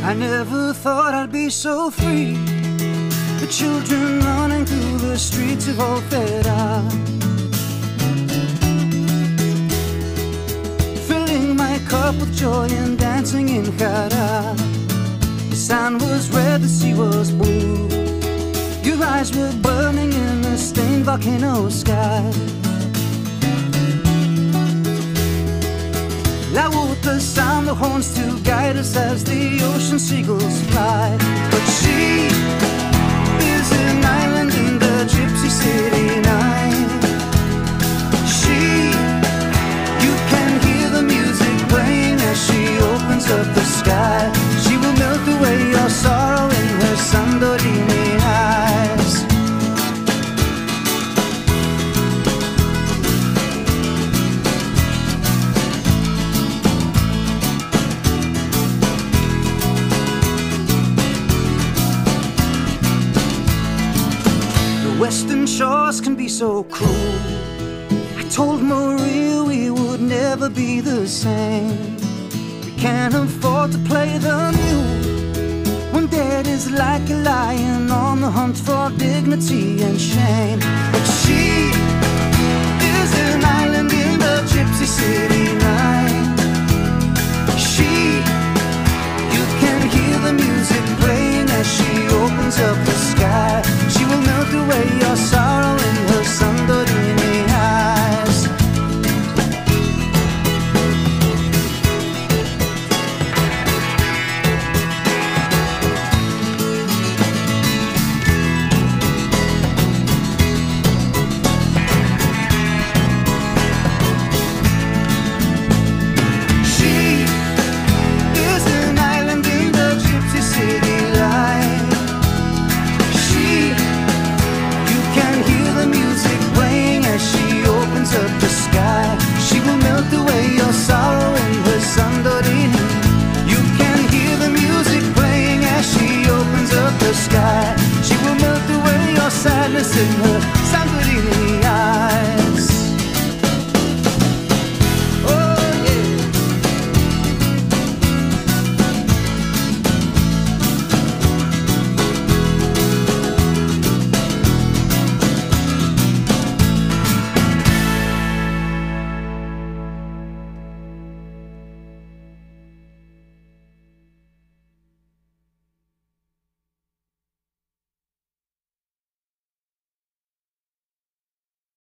I never thought I'd be so free. The children running through the streets of old Feta, filling my cup with joy and dancing in Jara. The sand was red, the sea was blue. Your eyes were burning in the stained volcano sky. Loud the sound of horns to guide us as the ocean seagulls fly. But she is an island in the gypsy city night. She, you can hear the music playing as she opens up the sky. She will melt away your sorrow in her Santorini eyes. Western shores can be so cruel. I told Maria we would never be the same. We can't afford to play the mule when dead is like a lion on the hunt for dignity and shame. But she is an island in the gypsy city night. She